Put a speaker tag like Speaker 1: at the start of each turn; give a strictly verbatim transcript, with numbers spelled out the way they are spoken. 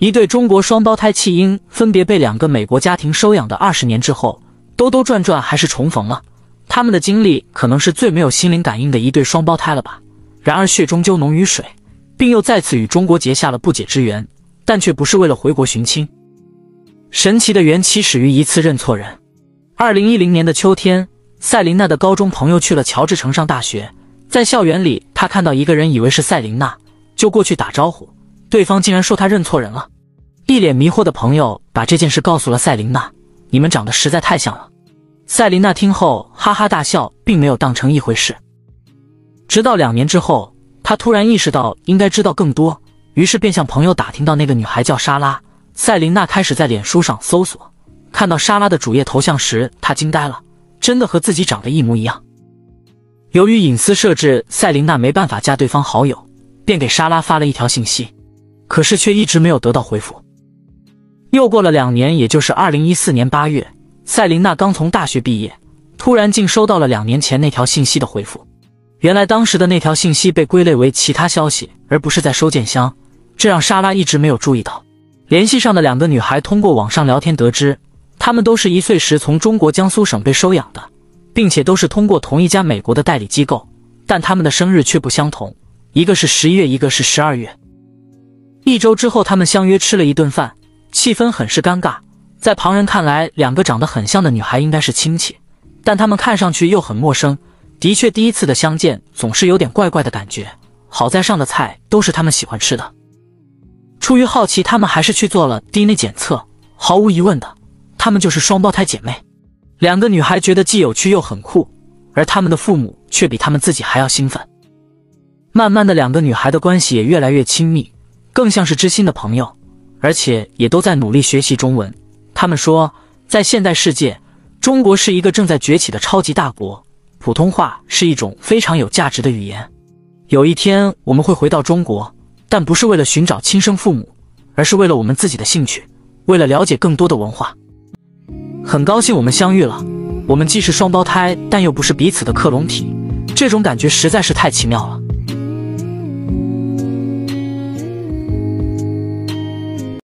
Speaker 1: 一对中国双胞胎弃婴分别被两个美国家庭收养的二十年之后，兜兜转转还是重逢了。他们的经历可能是最没有心灵感应的一对双胞胎了吧。然而血中究浓于水，并又再次与中国结下了不解之缘，但却不是为了回国寻亲。神奇的缘起始于一次认错人。二零一零年的秋天，赛琳娜的高中朋友去了乔治城上大学，在校园里，他看到一个人以为是赛琳娜，就过去打招呼，对方竟然说他认错人了。一脸迷惑的朋友把这件事告诉了赛琳娜，你们长得实在太像了。赛琳娜听后哈哈大笑，并没有当成一回事。直到两年之后，他突然意识到应该知道更多，于是便向朋友打听到那个女孩叫莎拉。赛琳娜开始在脸书上搜索，看到莎拉的主页头像时，她惊呆了，真的和自己长得一模一样。由于隐私设置，赛琳娜没办法加对方好友，便给莎拉发了一条信息，可是却一直没有得到回复。又过了两年，也就是二零一四年八月，赛琳娜刚从大学毕业，突然竟收到了两年前那条信息的回复。原来当时的那条信息被归类为其他消息，而不是在收件箱，这让莎拉一直没有注意到。联系上的两个女孩通过网上聊天得知，她们都是一岁时从中国江苏省被收养的，并且都是通过同一家美国的代理机构，但她们的生日却不相同，一个是十一月，一个是十二月。一周之后，他们相约吃了一顿饭，气氛很是尴尬。在旁人看来，两个长得很像的女孩应该是亲戚，但她们看上去又很陌生。的确，第一次的相见总是有点怪怪的感觉。好在上的菜都是她们喜欢吃的。出于好奇，她们还是去做了 D N A 检测。毫无疑问的，她们就是双胞胎姐妹。两个女孩觉得既有趣又很酷，而她们的父母却比她们自己还要兴奋。慢慢的，两个女孩的关系也越来越亲密，更像是知心的朋友，而且也都在努力学习中文。她们说，在现代世界，中国是一个正在崛起的超级大国，普通话是一种非常有价值的语言。有一天我们会回到中国，但不是为了寻找亲生父母，而是为了我们自己的兴趣，为了了解更多的文化。很高兴我们相遇了，我们既是双胞胎，但又不是彼此的克隆体，这种感觉实在是太奇妙了。